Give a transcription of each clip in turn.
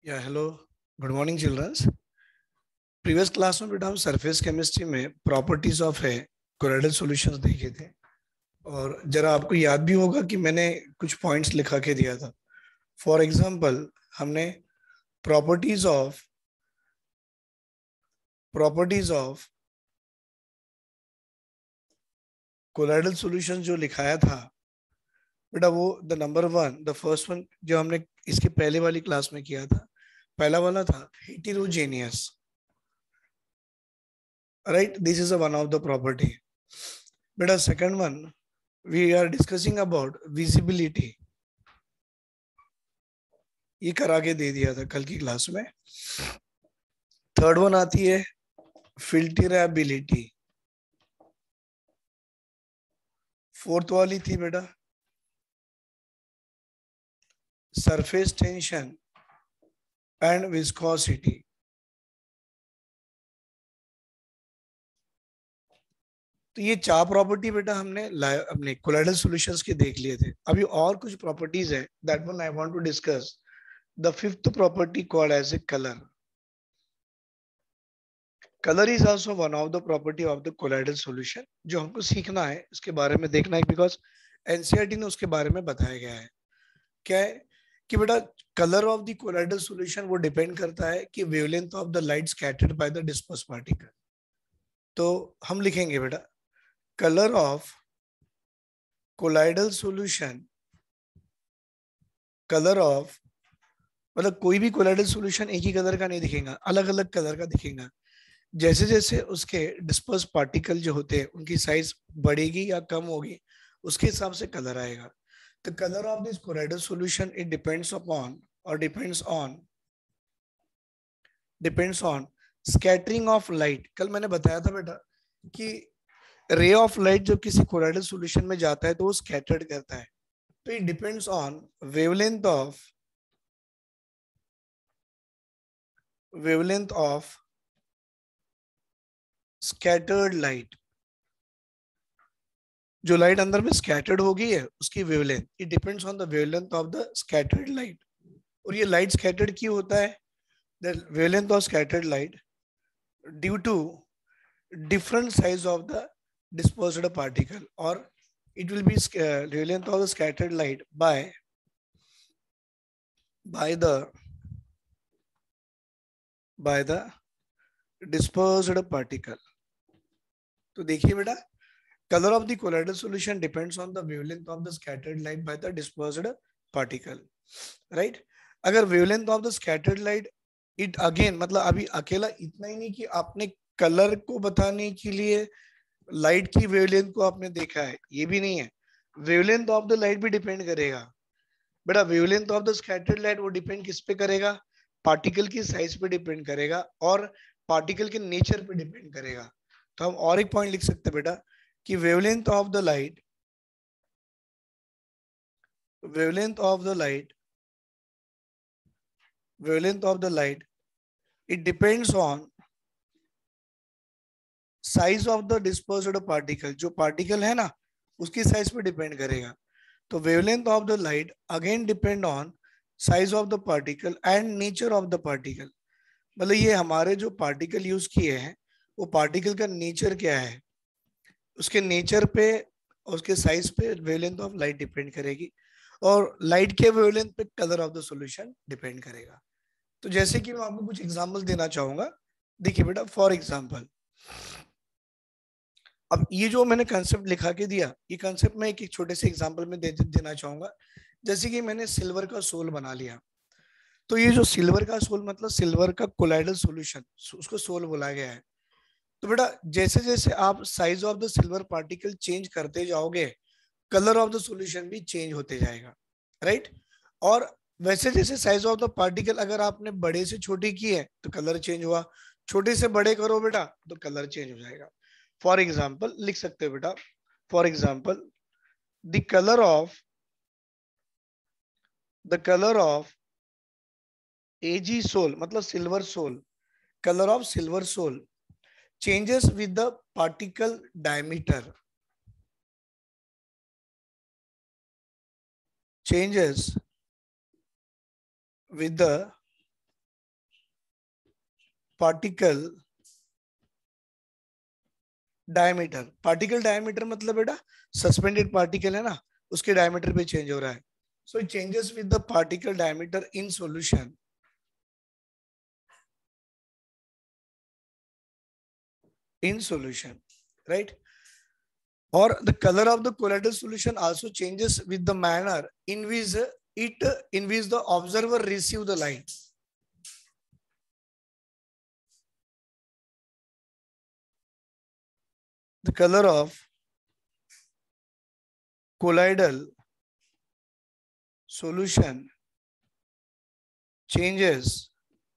या hello, good morning childrens. Previous class में बेटा हम सरफेस केमिस्ट्री में प्रॉपर्टीज ऑफ है कोलोइडल सॉल्यूशंस देखे थे। और जरा आपको याद भी होगा कि मैंने कुछ पॉइंट्स लिखा के दिया था। फॉर एग्जांपल हमने प्रॉपर्टीज ऑफ कोलोइडल सॉल्यूशंस जो लिखाया था बेटा, वो the number one, the first one जो हमने इसके पहले वाली क्लास में किया था, पहला वाला था heterogeneous. Right, this is one of the property. बेटा second one we are discussing about visibility, ये करा के दे दिया था कल की क्लास में। थर्ड वन आती है फिल्टरेबिलिटी। फोर्थ वाली थी बेटा सरफेस टेंशन एंड विस्कोसिटी। तो ये चार प्रॉपर्टी बेटा हमने अपने कोलोइडल सॉल्यूशंस के देख लिए थे। अभी और कुछ प्रॉपर्टीज है, that one I want to discuss. The fifth property called as a colour. Colour is also one of the property of the colloidal solution, जो हमको सीखना है, इसके बारे में देखना है, बिकॉज एनसीईआरटी ने उसके बारे में बताया गया है। क्या है कि बेटा colour of the colloidal solution वो डिपेंड करता है कि wavelength of the light scattered by the disperse particle. तो हम लिखेंगे बेटा colour of colloidal solution, colour of मतलब कोई भी कोलोइडल सॉल्यूशन एक ही कलर का नहीं दिखेगा, अलग अलग कलर का दिखेगा। जैसे जैसे उसके डिस्पर्स पार्टिकल जो होते हैं उनकी साइज बढ़ेगी या कम होगी, उसके हिसाब से कलर आएगा। The color of this colloidal solution it depends on scattering of light। कल मैंने बताया था बेटा कि रे ऑफ लाइट जब किसी कोलोइडल सॉल्यूशन में जाता है तो वो स्कैटर्ड करता है। तो it depends on wavelength of scattered light. जो लाइट अंदर में स्कैटर्ड हो गई है उसकी wavelength, it depends on the wavelength of the scattered light. और ये लाइट स्कैटर्ड क्यों होता है? The wavelength of scattered light due to different size of the dispersed particle, or it will be wavelength of the scattered light by the dispersed particle। तो देखिए बेटा color of the colloidal solution depends on the wavelength of the scattered light by the dispersed particle, right? अगर wavelength of the scattered light it again मतलब अभी अकेला इतना ही नहीं कि आपने कलर को बताने के लिए लाइट की वेवलेंथ को आपने देखा है, ये भी नहीं है। वेवलेंथ ऑफ द लाइट भी डिपेंड करेगा बेटा। Wavelength of the scattered light वो डिपेंड किस पे करेगा? पार्टिकल की साइज पे डिपेंड करेगा और पार्टिकल के नेचर पे डिपेंड करेगा। तो हम और एक पॉइंट लिख सकते हैं बेटा कि wavelength of the light it depends on size of the dispersed particle. जो पार्टिकल है ना उसकी साइज पे डिपेंड करेगा। तो wavelength of the light again depend on size of the particle and nature of the particle. मतलब ये हमारे जो पार्टिकल यूज किए हैं वो पार्टिकल का नेचर क्या है, उसके नेचर पे उसके साइज पे वेवलेंथ ऑफ लाइट डिपेंड करेगी, और लाइट के वेवलेंथ पे colour of the solution depend करेगा। तो जैसे कि मैं आपको कुछ एग्जांपल देना चाहूंगा। देखिए बेटा फॉर एग्जांपल, अब ये जो मैंने कंसेप्ट लिखा के दिया, ये कंसेप्ट मैं एक छोटे से एग्जांपल में देना चाहूंगा। जैसे कि मैंने सिल्वर का सोल बना लिया, तो ये जो सिल्वर का सोल मतलब सिल्वर का कोलाइडल सॉल्यूशन, उसको सोल बोला गया है। तो बेटा जैसे जैसे आप size of the silver particle change करते जाओगे, कलर ऑफ द सॉल्यूशन भी चेंज होते जाएगा, राइट? और वैसे जैसे साइज ऑफ द पार्टिकल अगर आपने बड़े से छोटी की है तो कलर चेंज हुआ, छोटे से बड़े करो बेटा तो कलर चेंज हो जाएगा। फॉर एग्जाम्पल लिख सकते हो बेटा, for example the colour of AG sol मतलब silver sol, colour of silver sol changes with the particle diameter, changes with the particle diameter. Particle diameter मतलब बेटा सस्पेंडेड पार्टिकल है ना, उसके डायमीटर पे चेंज हो रहा है। So it changes with the particle diameter in solution. In solution, right? Or the color of the colloidal solution also changes with the manner in which the observer receive the light. The color of colloidal solution changes.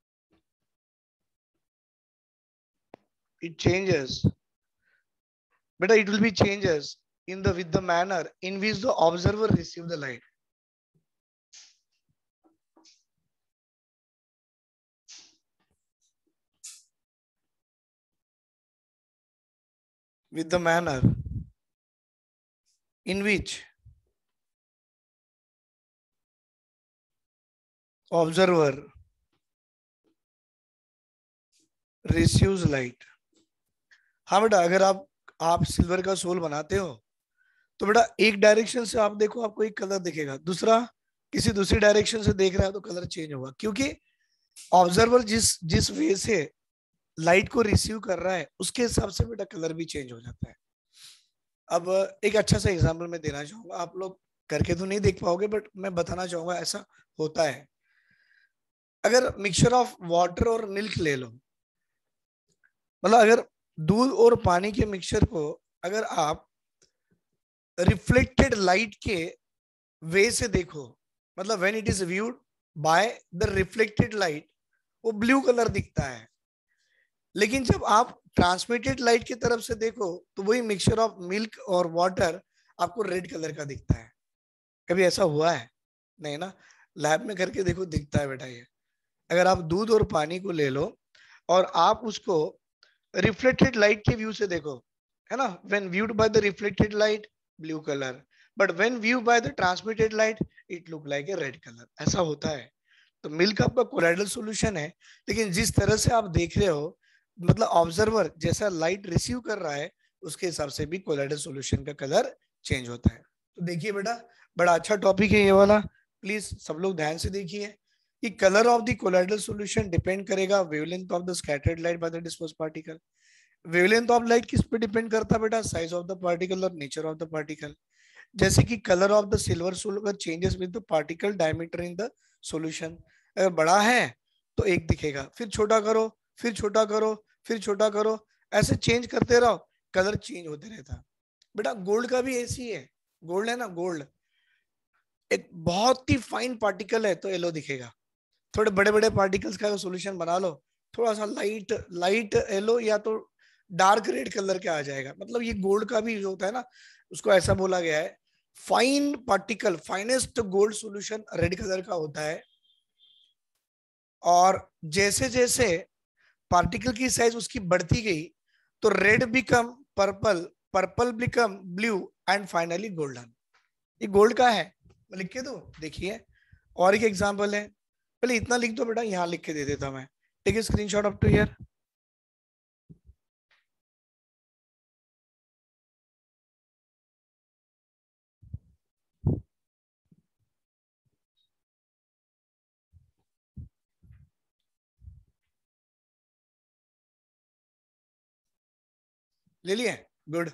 It changes, but it will be changes in the with the manner in which the observer receive the light. With the manner in which observer receives light. हाँ बेटा, अगर आप silver का soul बनाते हो तो बेटा एक डायरेक्शन से आप देखो आपको एक कलर दिखेगा, दूसरा किसी दूसरी डायरेक्शन से देख रहा है तो कलर चेंज होगा, क्योंकि ऑब्जर्वर जिस जिस वे से लाइट को रिसीव कर रहा है उसके हिसाब से बेटा कलर भी चेंज हो जाता है। अब एक अच्छा सा एग्जांपल मैं देना चाहूंगा, आप लोग करके तो नहीं देख पाओगे बट मैं बताना चाहूंगा ऐसा होता है। अगर मिक्सचर ऑफ वाटर और मिल्क ले लो, मतलब अगर दूध और पानी के मिक्सचर को अगर आप रिफ्लेक्टेड लाइट के वे से देखो, मतलब when it is viewed by the reflected light वो ब्लू कलर दिखता है, लेकिन जब आप ट्रांसमिटेड लाइट की तरफ से देखो तो वही मिक्सचर ऑफ मिल्क और वाटर आपको रेड कलर का दिखता है। कभी ऐसा हुआ है? नहीं ना, लैब में करके देखो दिखता है बेटा ये। अगर आप दूध और पानी को ले लो और आप उसको रिफ्लेक्टेड लाइट के व्यू से देखो, है ना, when viewed by the reflected light blue colour, but when view by the transmitted light it look like a red colour, ऐसा होता है। तो मिल्क आपका कोलाइडल सॉल्यूशन है, लेकिन जिस तरह से आप देख रहे हो, मतलब ऑब्जर्वर जैसा लाइट रिसीव कर रहा है उसके हिसाब से भी कोलाइडल सॉल्यूशन का कलर चेंज होता है। तो देखिए बेटा, बड़ा अच्छा टॉपिक है ये वाला, प्लीज सब लोग ध्यान से देखिए कि colour of the colloidal solution depend करेगा wavelength of the scattered light by the disperse particle. Wavelength of light किस पे डिपेंड करता है बेटा? साइज ऑफ द पार्टिकल और नेचर ऑफ द पार्टिकल। जैसे कि colour of the silver sol changes with the particle diameter in the solution. अगर बड़ा है तो एक दिखेगा, फिर छोटा करो, फिर छोटा करो, फिर छोटा करो, ऐसे चेंज करते रहो, कलर चेंज होते रहता। बेटा गोल्ड का भी ऐसी है, गोल्ड है ना, गोल्ड एक बहुत ही फाइन पार्टिकल है तो येलो दिखेगा, थोड़े बड़े बड़े पार्टिकल्स का सॉल्यूशन बना लो, थोड़ा सा लाइट लाइट येलो या तो डार्क रेड कलर के आ जाएगा। मतलब ये गोल्ड का भी जो होता है ना, उसको ऐसा बोला गया है fine particle, finest gold solution red colour का होता है। और जैसे जैसे पार्टिकल की साइज उसकी बढ़ती गई तो red become purple, purple become blue and finally golden. ये गोल्ड का है, मैं लिख के दो, देखिए और एक एग्जांपल है, पहले इतना लिख दो बेटा, यहाँ लिख के दे देता मैं, take a screenshot up to here. ले लिए? गुड।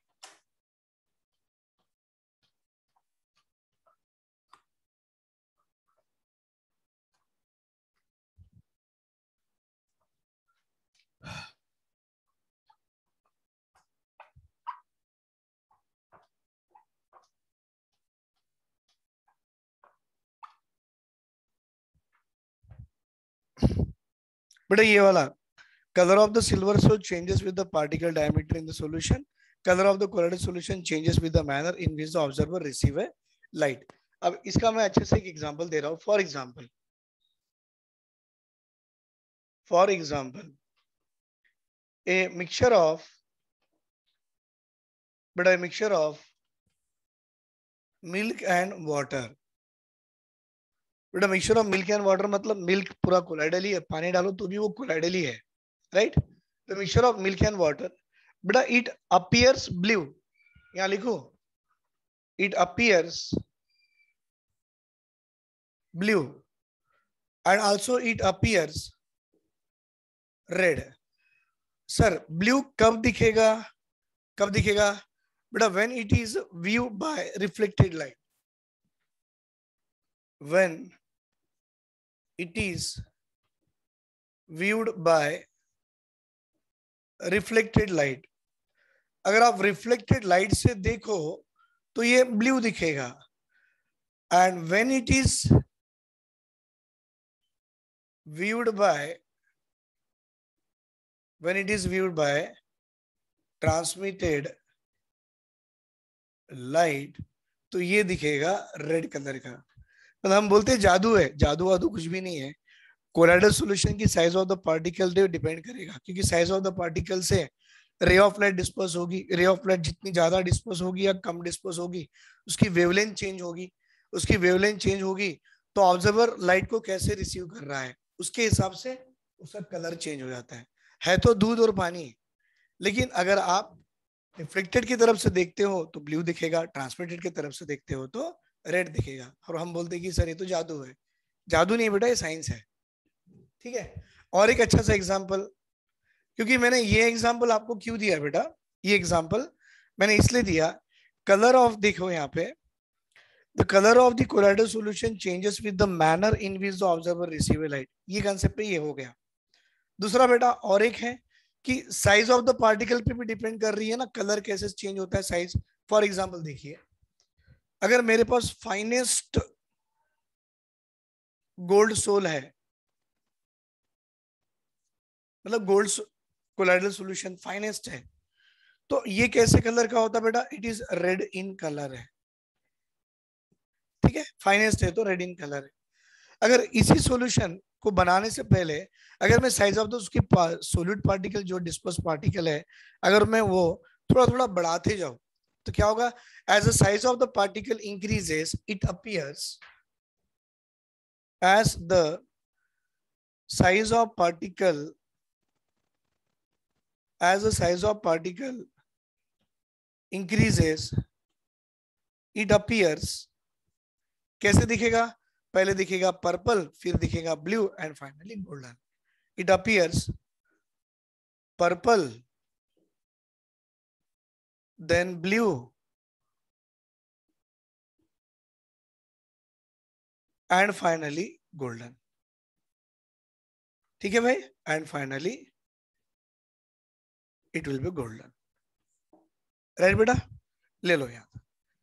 बेटा ये वाला color of the silver soul changes with the particle diameter in the solution. Color of the colloidal solution changes with the manner in which the observer receive a light. अब इसका मैं अच्छे से एक एग्जांपल दे रहा हूँ। For example a mixture of milk and water। बेटा mixture of milk and water मतलब मिल्क पूरा कोलाइडल ही है, पानी डालो तो भी वो कोलाइडल ही है, right, the mixture of milk and water, बेटा इट अपीयर्स ब्लू, यहां लिखो it appears blue and also it appears red. Sir blue कब दिखेगा, कब दिखेगा बेटा, when it is view by reflected light, when it is viewed by reflected light. अगर आप रिफ्लेक्टेड लाइट से देखो तो ये ब्लू दिखेगा, and when it is viewed by, when it is viewed by transmitted light, तो ये दिखेगा रेड कलर का। मतलब हम बोलते हैं जादू है, जादू वादू कुछ भी नहीं है। कोलाइडल सॉल्यूशन की साइज ऑफ द पार्टिकल पे डिपेंड करेगा, क्योंकि साइज ऑफ द पार्टिकल से रे ऑफ लाइट डिस्पर्स होगी, रे ऑफ लाइट जितनी ज्यादा डिस्पर्स होगी या कम डिस्पर्स होगी उसकी वेवलेंथ चेंज होगी, उसकी वेवलेंथ चेंज होगी तो ऑब्जर्वर लाइट को कैसे रिसीव कर रहा है उसके हिसाब से उसका कलर चेंज हो जाता है तो दूध और पानी। लेकिन अगर आप रिफ्लेक्टेड की तरफ से देखते हो तो ब्लू दिखेगा, ट्रांसमिटेड की तरफ से देखते हो तो रेड दिखेगा। और हम बोलते हैं कि सर ये तो जादू है, जादू नहीं बेटा, ये साइंस है। ठीक है, और एक अच्छा सा एग्जांपल, क्योंकि मैंने ये एग्जांपल आपको क्यों दिया बेटा, ये एग्जांपल मैंने इसलिए दिया, कलर ऑफ, देखो यहाँ पे, the colour of the colloidal solution changes with the manner in which the observer receive light, ये कंसेप्ट पे ये हो गया। दूसरा बेटा और एक है कि साइज ऑफ द पार्टिकल पे भी डिपेंड कर रही है ना, कलर कैसे चेंज होता है साइज। फॉर एग्जांपल देखिए, अगर मेरे पास फाइनेस्ट गोल्ड सोल है, मतलब गोल्ड कोलाइडल सॉल्यूशन फाइनेस्ट है, तो ये कैसे कलर का होता है बेटा, it is red in colour है। ठीक है, फाइनेस्ट है तो रेड इन कलर है। अगर इसी सॉल्यूशन को बनाने से पहले अगर मैं साइज ऑफ द उसकी सोल्यूट पार्टिकल, जो डिस्पर्स पार्टिकल है, अगर मैं वो थोड़ा थोड़ा बढ़ाते जाऊं तो क्या होगा, as the size of the particle increases it appears, as the size of particle, as the size of particle increases it appears, कैसे दिखेगा, पहले दिखेगा पर्पल, फिर दिखेगा blue and finally golden. It appears purple, then blue and finally golden. ठीक है भाई, and finally it will be golden. Right बेटा, ले लो याद।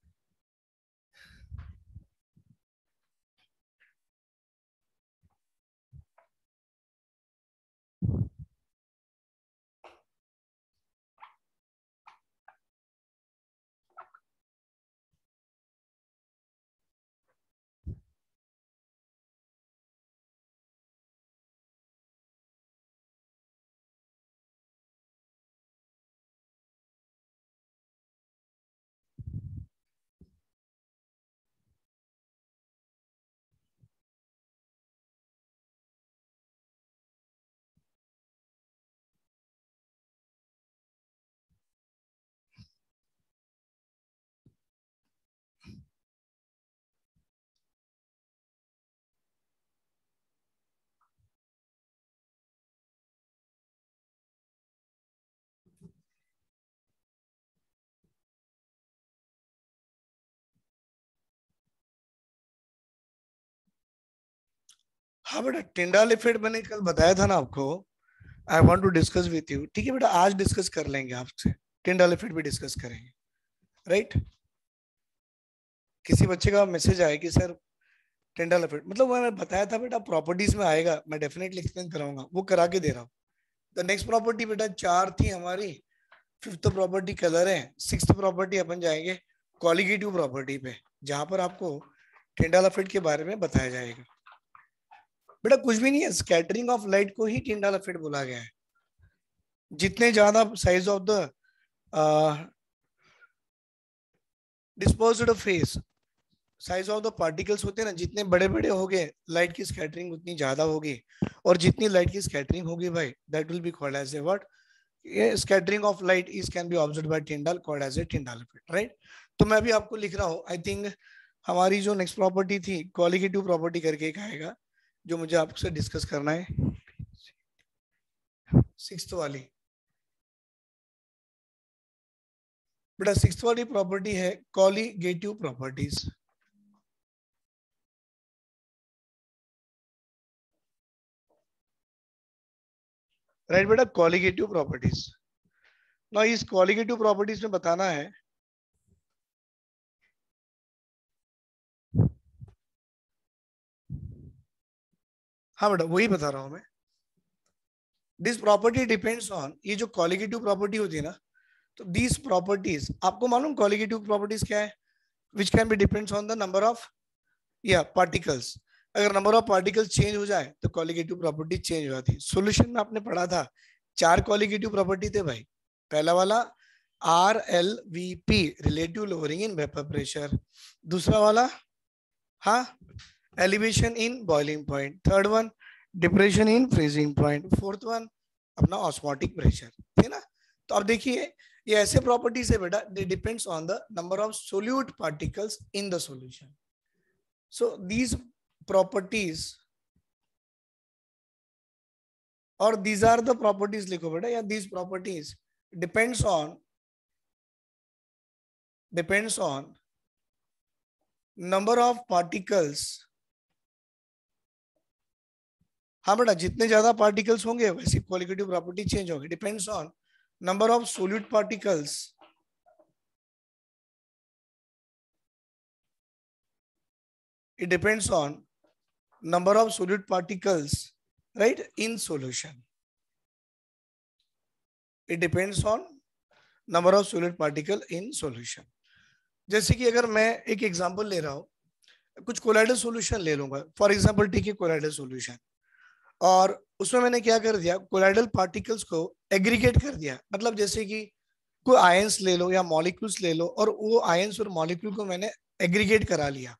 हाँ बेटा, टिंडाल इफेक्ट मैंने कल बताया था ना आपको, I want to discuss with you. ठीक है बेटा, आज डिस्कस कर लेंगे आपसे, टिंडाल इफेक्ट भी डिस्कस करेंगे। राइट, किसी बच्चे का मैसेज आया कि सर टिंडाल इफेक्ट, मतलब वो मैंने बताया था बेटा प्रॉपर्टीज में आएगा, मैं डेफिनेटली एक्सप्लेन कराऊंगा, वो करा के दे रहा हूँ। द नेक्स्ट प्रॉपर्टी बेटा 4 थी हमारी, 5th प्रॉपर्टी कलर है, 6th प्रॉपर्टी अपन जाएंगे कॉलिगेटिव प्रॉपर्टी पे, जहां पर आपको टिंडाल इफेक्ट के बारे में बताया जाएगा। बेटा कुछ भी नहीं है, स्कैटरिंग ऑफ लाइट को ही टिंडाल इफेक्ट बोला गया है। जितने ज्यादा size of the dispersed phase, size of the particles होते हैं ना, जितने बड़े बड़े होंगे लाइट की स्कैटरिंग उतनी ज्यादा होगी, और जितनी लाइट की स्कैटरिंग होगी भाई that will be called as a what, scattering of light is can be observed by Tyndall called as a Tyndall effect, right. तो मैं अभी आपको लिख रहा हूँ, आई थिंक हमारी जो नेक्स्ट प्रॉपर्टी थी कॉलिगेटिव प्रॉपर्टी करके एक आएगा जो मुझे आपसे डिस्कस करना है, सिक्स्थ वाली। बेटा सिक्स्थ वाली प्रॉपर्टी है कॉलिगेटिव प्रॉपर्टीज। राइट बेटा, कॉलिगेटिव प्रॉपर्टीज। ना इस कॉलिगेटिव प्रॉपर्टीज में बताना है, हाँ बेटा वही बता रहा हूं मैं। दिस प्रॉपर्टी डिपेंड्स ऑन, ये जो कॉलिगेटिव प्रॉपर्टी होती है ना, तो दीज प्रॉपर्टीज आपको मालूम कॉलिगेटिव प्रॉपर्टीज क्या है, which can be depends on the number of या पार्टिकल्स। अगर नंबर ऑफ पार्टिकल्स चेंज हो जाए तो कॉलिगेटिव प्रॉपर्टी चेंज हो जाती है। सोल्यूशन में आपने पढ़ा था चार कॉलिगेटिव प्रॉपर्टी थे भाई। पहला वाला RLVP, relative lowering in vapour pressure. दूसरा वाला हाँ elevation in boiling point. Third one depression in freezing point. Fourth one अपना ऑस्मोटिक प्रेशर, है ना। तो अब देखिए ये ऐसे प्रॉपर्टीज है बेटा, they depends on the number of solute particles in the solution. So these properties or these are the properties लिखो बेटा, या these properties depends on number of particles। हाँ बेटा जितने ज्यादा पार्टिकल्स होंगे वैसी क्वालिटेटिव प्रॉपर्टी चेंज होगी। Depends on number of solute particles, it depends on number of solute particles, right, in solution। it depends on number of solute particle in solution। जैसे कि अगर मैं एक एग्जांपल ले रहा हूं, कुछ कोलाइडल सॉल्यूशन ले लूंगा फॉर एग्जांपल, ठीक है कोलाइडल सॉल्यूशन, और उसमें मैंने क्या कर दिया, कोलाइडल पार्टिकल्स को एग्रीगेट कर दिया। मतलब जैसे कि कोई आयंस ले लो या मॉलिक्यूल्स ले लो, और वो आयंस और मॉलिक्यूल को मैंने एग्रीगेट करा लिया,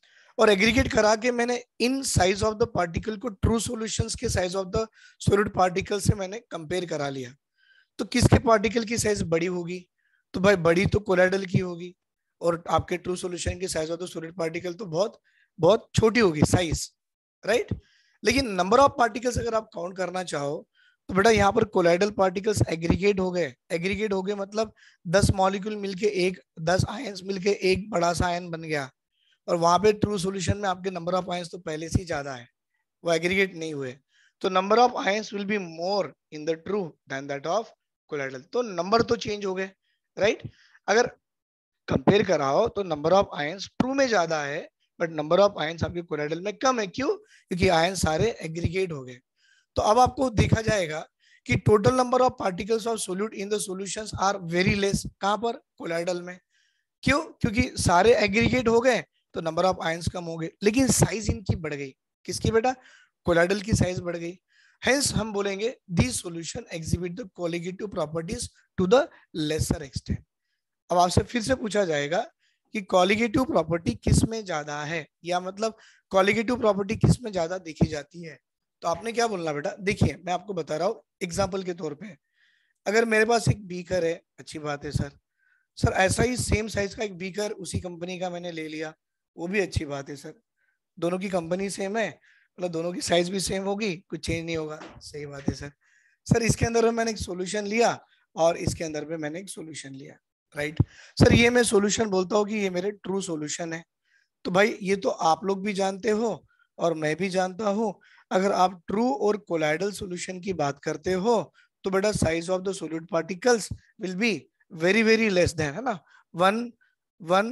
और एग्रीगेट करा के मैंने इन साइज ऑफ द पार्टिकल को ट्रू सॉल्यूशंस के size of the solid particle से मैंने कंपेयर करा लिया। तो किसके पार्टिकल की साइज बड़ी होगी, तो भाई बड़ी तो कोलाइडल की होगी, और आपके ट्रू सॉल्यूशन की size of the solid particle तो बहुत बहुत छोटी होगी साइज, राइट। लेकिन नंबर ऑफ पार्टिकल्स अगर आप काउंट करना चाहो तो बेटा यहाँ पर कोलाइडल पार्टिकल्स एग्रीगेट हो गए। एग्रीगेट हो गए मतलब 10 मॉलिक्यूल मिलके एक, 10 आयंस मिलके एक बड़ा सा आयन बन गया, और वहां पे ट्रू सॉल्यूशन में आपके नंबर ऑफ आयंस तो पहले से ही ज्यादा है, वो एग्रीगेट नहीं हुए। तो number of ions will be more in the true than that of colloidal. तो नंबर तो चेंज हो गए, राइट। अगर कंपेयर कराओ तो नंबर ऑफ आयंस ट्रू में ज्यादा है, बट नंबर ऑफ आयंस आपके कोलाइडल में कम है। क्यों? क्योंकि आयंस सारे एग्रीगेट हो गए। तो अब आपको देखा जाएगा कि total number of particles of solute in the solutions are very less. कहां पर? कोलाइडल में। क्यों? क्योंकि सारे एग्रीगेट हो गए तो नंबर ऑफ आयंस कम हो गए, लेकिन साइज इनकी बढ़ गई। किसकी बेटा? कोलाइडल की साइज बढ़ गई। हेंस हम बोलेंगे this solution exhibit the colligative properties to the lesser extent. अब आपसे फिर से पूछा जाएगा कि कॉलिगेटिव प्रॉपर्टी किस में ज्यादा है, या मतलब कॉलिगेटिव प्रॉपर्टी किस में ज्यादा देखी जाती है। तो आपने क्या बोलना बेटा, देखिए मैं आपको बता रहा हूँ एग्जाम्पल के तौर पे। अगर मेरे पास एक बीकर है, अच्छी बात है सर। सर ऐसा ही सेम साइज का एक बीकर उसी कंपनी का मैंने ले लिया, वो भी अच्छी बात है सर। दोनों की कंपनी सेम है, मतलब दोनों की साइज भी सेम होगी, कुछ चेंज नहीं होगा, सही बात है सर। सर इसके अंदर में मैंने एक सोल्यूशन लिया और इसके अंदर में मैंने एक सोल्यूशन लिया, राइट। सर ये मैं सोल्यूशन बोलता हूँ कि ये मेरे ट्रू सोल्यूशन है। तो भाई ये तो आप लोग भी जानते हो और मैं भी जानता हूँ, अगर आप ट्रू और कोलाइडल सोल्यूशन की बात करते हो तो बेटा size of the solute particles will be very very less than, है ना, वन वन।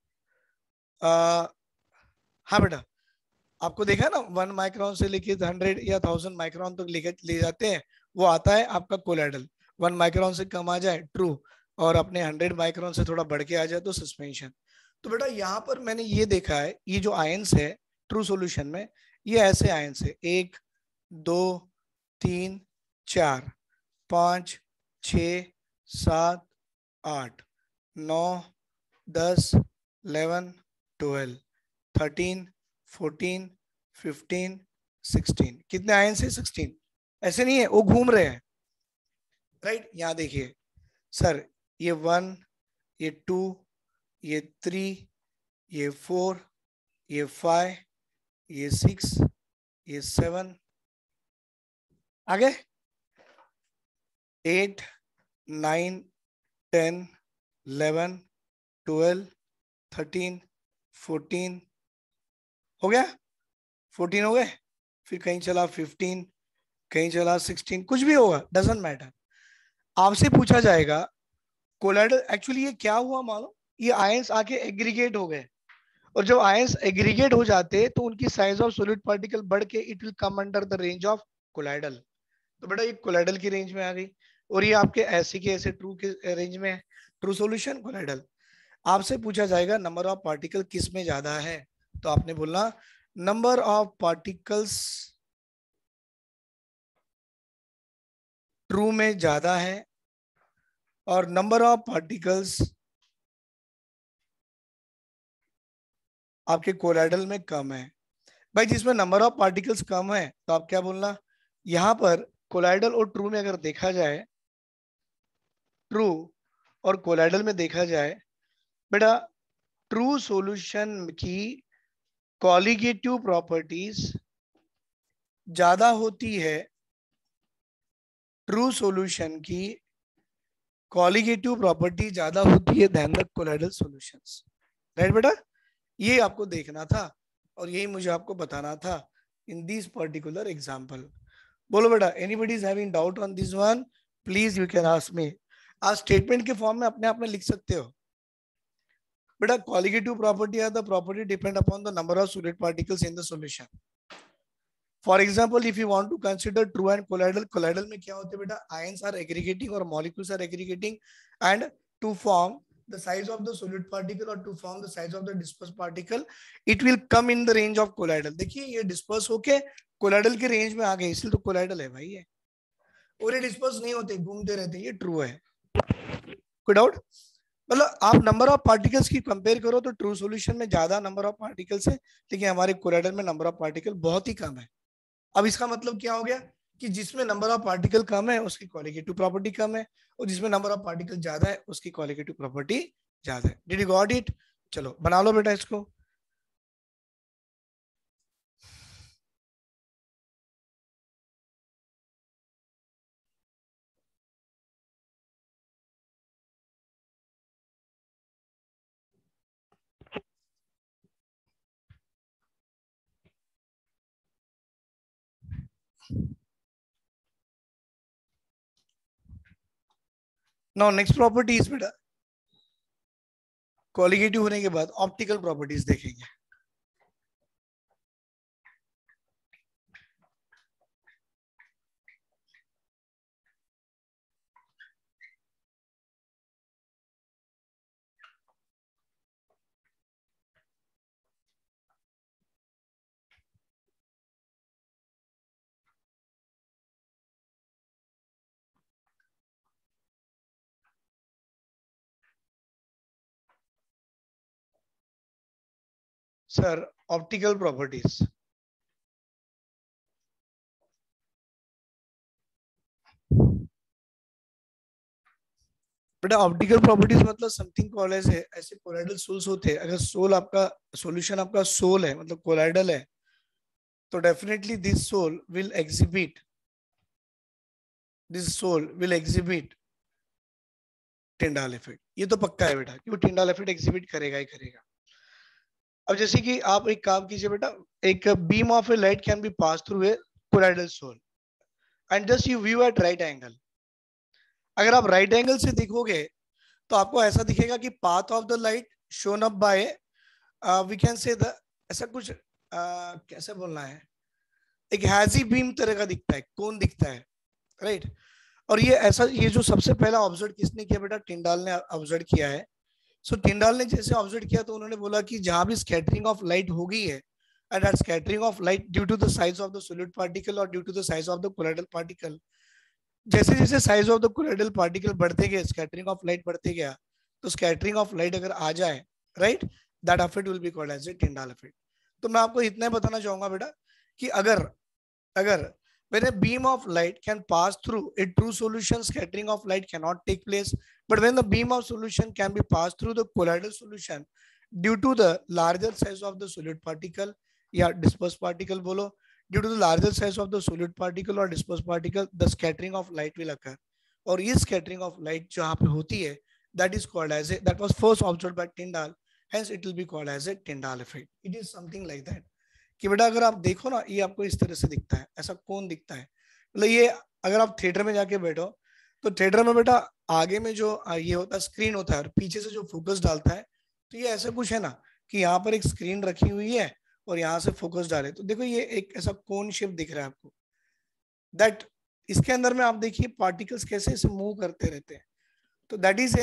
हाँ बेटा आपको देखा है ना, 1 माइक्रोन से लेके 100 या 1000 माइक्रोन तक लेके ले जाते हैं, वो आता है आपका कोलाइडल। 1 माइक्रोन से कम आ जाए ट्रू, और अपने 100 माइक्रोन से थोड़ा बढ़ के आ जाए तो सस्पेंशन। तो बेटा यहाँ पर मैंने ये देखा है, ये जो आयंस है ट्रू सॉल्यूशन में, ये ऐसे आयंस है 1 2 3 4 5 6 7 8 9 10 11 12 13, 14, 15, 16। कितने आयंस है? 16। ऐसे नहीं है, वो घूम रहे हैं, राइट। यहाँ देखिए सर, ये 1, ये 2, ये 3, ये 4, ये 5, ये 6, ये 7, आगे 8, 9, 10, 11, 12, 13, 14 हो गया, 14 हो गए, फिर कहीं चला 15, कहीं चला 16, कुछ भी होगा, डजंट मैटर। आपसे पूछा जाएगा कोलाइडल, एक्चुअली ये क्या हुआ मानो, ये आयंस आके एग्रीगेट हो गए, और जब आयंस एग्रीगेट हो जाते तो उनकी साइज ऑफ सॉलिड पार्टिकल बढ़ के it will come under the range of colloidal. तो बेटा ये कोलाइडल की रेंज में आ गई, और ये आपके ऐसे के ऐसे ट्रू के रेंज में है, ट्रू सॉल्यूशन कोलाइडल। आपसे पूछा जाएगा नंबर ऑफ पार्टिकल किस में ज्यादा है, तो आपने बोलना नंबर ऑफ पार्टिकल्स ट्रू में ज्यादा है और नंबर ऑफ पार्टिकल्स आपके कोलाइडल में कम है। भाई जिसमें नंबर ऑफ पार्टिकल्स कम है तो आप क्या बोलना, यहां पर कोलाइडल और ट्रू में अगर देखा जाए, ट्रू और कोलाइडल में देखा जाए बेटा, ट्रू सॉल्यूशन की कॉलिगेटिव प्रॉपर्टीज ज्यादा होती है, ट्रू सॉल्यूशन की कॉलिगेटिव प्रॉपर्टी ज्यादा होती है than the colloidal solutions, right बेटा। ये आपको देखना था और यही मुझे आपको बताना था इन दिस पर्टिकुलर एग्जांपल। बोलो बेटा, anybody is having doubt on this one, please you can ask me. आप स्टेटमेंट के फॉर्म में अपने आप में लिख सकते हो बेटा, colligative property are the property depend upon the number of solid particles in the solution. For example if you want to consider true and colloidal, colloidal में क्या होते हैं बेटा, आयंस आर एग्रीगेटिंग और molecules are aggregating and to form the size of the solid particle or to form the size of the dispersed particle it will come in the range of colloidal। देखिए ये disperse होके colloidal के range में आ गए, इसलिए तो colloidal है भाई ये, और ये डिस्पर्स नहीं होते, घूमते रहते, ये ट्रू है। कोई डाउट? मतलब आप नंबर ऑफ पार्टिकल्स की कंपेयर करो तो ट्रू सॉल्यूशन में ज्यादा नंबर ऑफ पार्टिकल्स है, लेकिन हमारे कोलाइडल में नंबर ऑफ पार्टिकल बहुत ही कम है। अब इसका मतलब क्या हो गया कि जिसमें नंबर ऑफ पार्टिकल कम है उसकी कॉलिगेटिव प्रॉपर्टी कम है, और जिसमें नंबर ऑफ पार्टिकल ज्यादा है उसकी कॉलिगेटिव प्रॉपर्टी ज्यादा है। Did you got it? चलो बना लो बेटा इसको। नाउ नेक्स्ट प्रॉपर्टी इज बेटा, कॉलिगेटिव होने के बाद ऑप्टिकल प्रॉपर्टीज देखेंगे। सर ऑप्टिकल प्रॉपर्टीज, बेटा ऑप्टिकल प्रॉपर्टीज मतलब समथिंग कॉल्ड एज, ऐसे कोलाइडल सोल्स होते हैं। अगर सोल आपका सॉल्यूशन आपका सोल है मतलब कोलाइडल है, तो definitely this sol will exhibit, this sol will exhibit Tyndall effect. ये तो पक्का है बेटा कि वो टिंडाल इफेक्ट एग्जिबिट करेगा ही करेगा। अब जैसे कि आप एक काम कीजिए बेटा, एक beam of a light can be pass through a colloidal sol and just you view at right angle. अगर आप राइट एंगल से देखोगे तो आपको ऐसा दिखेगा कि path of the light shone up by we can say the, ऐसा कुछ कैसे बोलना है, एक हैजी बीम तरह का दिखता है, कौन दिखता है, राइट। और ये ऐसा, ये जो सबसे पहला ऑब्जर्व किसने किया बेटा, टिंडाल ने ऑब्जर्व किया है। सो टिंडाल ने जैसे ऑब्जर्व किया तो उन्होंने बोला कि जहां भी स्कैटरिंग ऑफ लाइट हो गई है, and that scattering of light due to the size of the solid particle और due to the size of the colloidal particle, जैसे जैसे size of the colloidal particle बढ़ते गए स्कैटरिंग ऑफ लाइट बढ़ते गया, तो स्कैटरिंग ऑफ लाइट अगर आ जाए, right, that effect will be called as a Tyndall effect. तो मैं आपको इतना ही बताना चाहूंगा बेटा कि अगर अगर when a beam of light can pass through a true solution, scattering of light cannot take place. But when the beam of solution can be passed through the colloidal solution due to the larger size of the solid particle या dispersed particle बोलो, due to the larger size of the solid particle or dispersed particle, the scattering of light will occur. और ये scattering of light जो यहाँ पे होती है, that is called as a, that was first observed by Tyndall, hence it will be called as a Tyndall effect. It is something like that. कि बेटा अगर आप देखो ना, ये आपको इस तरह से दिखता है, ऐसा कौन दिखता है, मतलब ये अगर आप थिएटर में जाके बैठो तो थिएटर में बेटा आगे में जो ये होता है स्क्रीन होता है और पीछे से जो फोकस डालता है, तो ये ऐसा कुछ है ना कि यहाँ पर एक स्क्रीन रखी हुई है और यहाँ से फोकस डाले, तो देखो ये एक ऐसा कोन शेप दिख रहा है आपको, दैट इसके अंदर में आप देखिए पार्टिकल्स कैसे ऐसे मूव करते रहते हैं, तो that is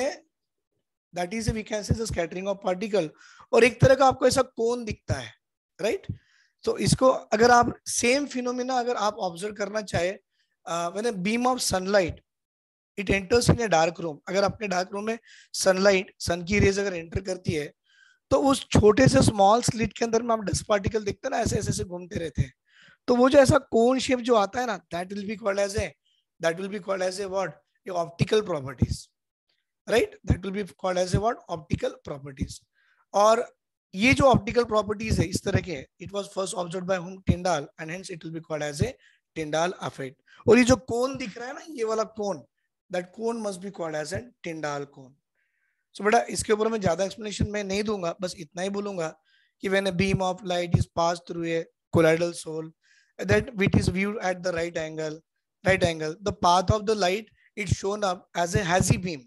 a we can say the scattering of particle, और एक तरह का आपको ऐसा कोन दिखता है, राइट। तो इसको अगर आप सेम फिनोमिना अगर आप ऑब्जर्व करना चाहे, when a beam of sunlight it enters in a dark room, अगर आपके डार्क रूम में सनलाइट सन की रेज अगर एंटर करती है, तो उस छोटे से स्मॉल स्लिट के अंदर में आप डस्ट पार्टिकल देखते हैं ना, ऐसे ऐसे ऐसे घूमते रहते हैं, तो वो जो ऐसा कोन शेप जो आता है ना, that will be called as a what, ये optical properties, right, that will be called as a what, optical properties. और ये जो ऑप्टिकल प्रॉपर्टीज है इस तरह के, it was first observed by whom, Tyndall, and hence it will be called as a Tyndall effect. और ये जो कोन दिख रहा है ना, ये वाला cone, that cone must be called as a Tyndall cone. So बेटा इसके ऊपर मैं ज्यादा एक्सप्लेनेशन मैं नहीं दूंगा, बस इतना ही बोलूंगा कि when a beam of light is pass through a colloidal sol that which is viewed at the right angle, the path of the light is shown up as a hazy beam,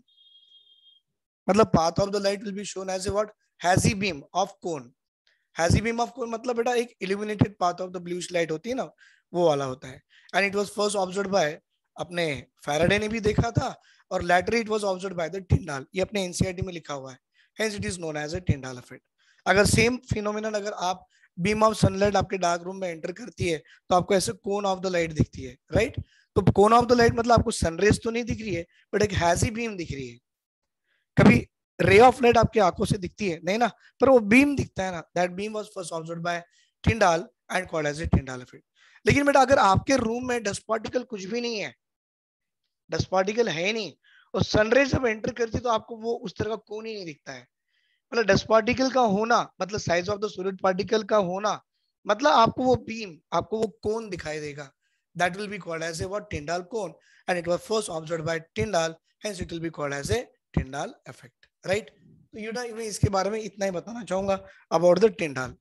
मतलब path of the light will be shown as a what, hazy beam of cone। hazy beam of cone मतलब बेटा एक illuminated path of the bluish light होती है ना, वो वाला होता है। and it was first observed by अपने फैराडे ने भी देखा था, और later it was observed by the Tyndall, ये अपने एनसीईआरटी में लिखा हुआ है, hence it is known as a Tyndall effect। अगर सेम फिनोमिनन अगर आप बीम ऑफ सनलाइट आपके डार्क रूम में एंटर करती है, तो आपको ऐसे कोन ऑफ द लाइट दिखती है, राइट। तो कोन ऑफ द लाइट मतलब आपको सनरेज तो नहीं दिख रही है, बट एक हैजी बीम दिख रही है। कभी रे ऑफ लाइट आपकी आंखों से दिखती है नहीं ना, पर वो बीम दिखता है ना, that beam was first observed by Tyndall and called as a Tyndall effect. लेकिन बेटा अगर आपके रूम में डस्ट पार्टिकल कुछ भी नहीं है, डस्ट पार्टिकल है नहीं, और सनरेज जब एंटर करती है तो आपको वो उस तरह का कोन ही नहीं दिखता है। मतलब डस्ट पार्टिकल का होना मतलब size of the solid particle का होना मतलब आपको वो बीम, आपको वो कोन दिखाई देगा, that will be called as a what, Tyndall cone, and it was first observed by Tyndall, hence it will be called as a Tyndall effect, right. तो ये मैं इसके बारे में इतना ही बताना चाहूंगा about the Tyndall.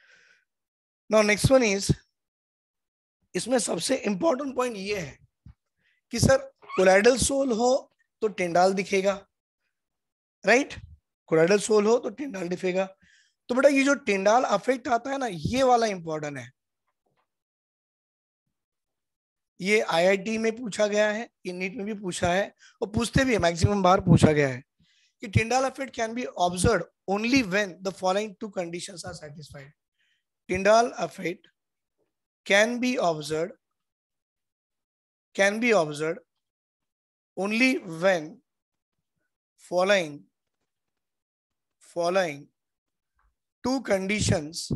Now next one is, इसमें सबसे इंपॉर्टेंट पॉइंट ये है कि सर कोलाइडल सोल हो तो टिंडाल दिखेगा, राइट, कोलाइडल सोल हो तो टिंडाल दिखेगा। तो बेटा ये जो टिंडाल इफेक्ट आता है ना, ये वाला इंपॉर्टेंट है, ये आईआईटी में पूछा गया है, ये नीट में भी पूछा है, और पूछते भी है, मैक्सिमम बार पूछा गया है कि Tyndall effect can be observed only when the following two conditions are satisfied. Tyndall effect can be observed only when following two conditions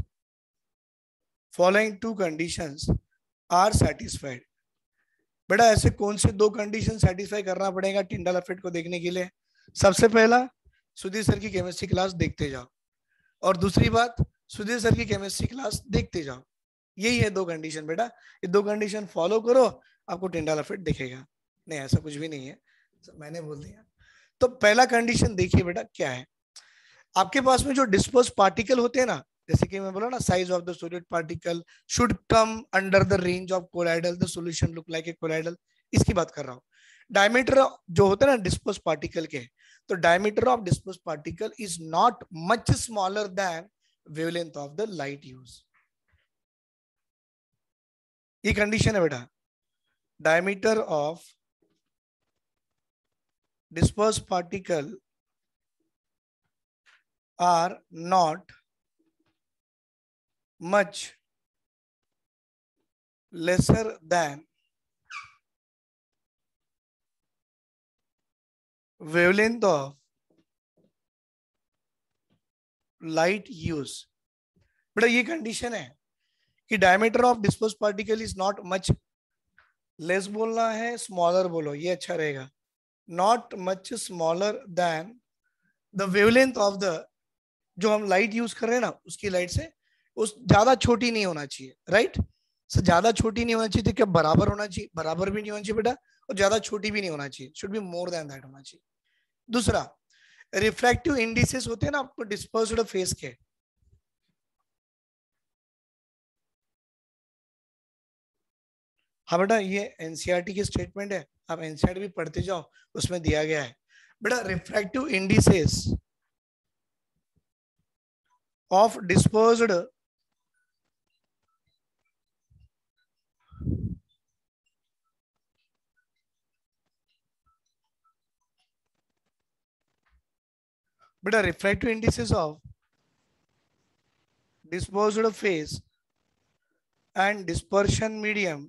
are satisfied। बेटा ऐसे कौन से दो कंडीशन सेटिस्फाई करना पड़ेगा टिंडाल इफेक्ट को देखने के लिए? सबसे पहला, सुधीर सर की केमिस्ट्री क्लास देखते जाओ, और दूसरी बात, सुधीर सर की केमिस्ट्री क्लास देखते जाओ। यही है दो कंडीशन बेटा, ये दो कंडीशन फॉलो करो, आपको टिंडाल इफेक्ट दिखेगा। नहीं ऐसा कुछ भी नहीं है, मैंने बोल दिया। तो पहला कंडीशन देखिए बेटा क्या है, आपके पास में जो डिस्पर्स पार्टिकल होते हैं ना, जैसे कि मैं बोला ना, size of the solid particle should come under the range of colloidal, the solution look like a colloidal, इसकी बात कर रहा हूं। डायमीटर जो होता है ना डिस्पर्स पार्टिकल के, तो diameter of disperse particle is not much smaller than wavelength of the light use. ये कंडीशन है बेटा, diameter of dispersed particle are not much lesser than wavelength of light use। बेटा ये कंडीशन है कि diameter of disperse particle is not much, less बोलना है smaller बोलो, ये अच्छा रहेगा, not much smaller than the wavelength of the, जो हम लाइट यूज कर रहे हैं ना उसकी लाइट से उस ज्यादा छोटी नहीं होना चाहिए, राइट। सो ज्यादा छोटी नहीं होना चाहिए तो क्या बराबर होना चाहिए, बराबर भी नहीं होना चाहिए बेटा, और ज्यादा छोटी भी नहीं होना चाहिए, should be more than that होना चाहिए। दूसरा, रिफ्रैक्टिव इंडिसेस होते हैं ना आपको डिस्पर्स्ड फेस के, हाँ बेटा ये एनसीईआरटी की स्टेटमेंट है, आप एनसीईआरटी भी पढ़ते जाओ, उसमें दिया गया है बेटा, रिफ्रैक्टिव इंडिसेस ऑफ डिस्पर्स्ड बेटा, refractive indices of dispersed phase and dispersion medium